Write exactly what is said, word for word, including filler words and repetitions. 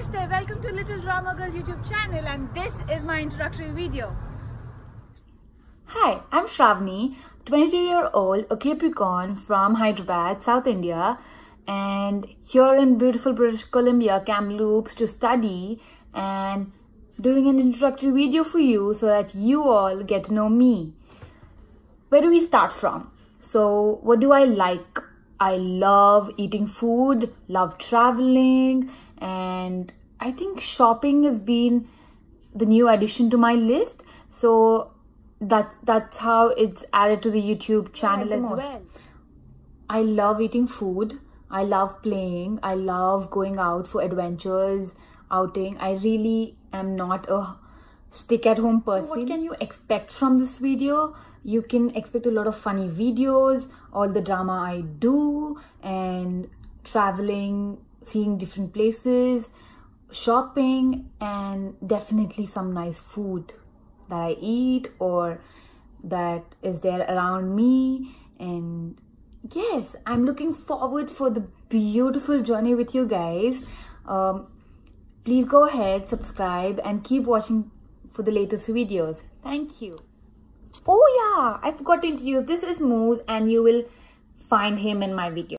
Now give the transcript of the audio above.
Namaste, welcome to Little Drama Girl YouTube channel, and this is my introductory video. Hi, I'm Shravani, twenty-two year old, a Capricorn from Hyderabad, South India, and here in beautiful British Columbia, Kamloops, to study and doing an introductory video for you so that you all get to know me. Where do we start from? So, what do I like? I love eating food, love traveling, and I think shopping has been the new addition to my list. So that, that's how it's added to the YouTube channel as well. I love eating food. I love playing. I love going out for adventures, outing. I really am not a stick-at-home person. So what can you expect from this video? You can expect a lot of funny videos, all the drama I do, and traveling, seeing different places, shopping, and definitely some nice food that I eat or that is there around me. And yes, I'm looking forward for the beautiful journey with you guys. Um, please go ahead, subscribe, and keep watching for the latest videos. Thank you. Oh yeah, I forgot to introduce. This is Moose, and you will find him in my video.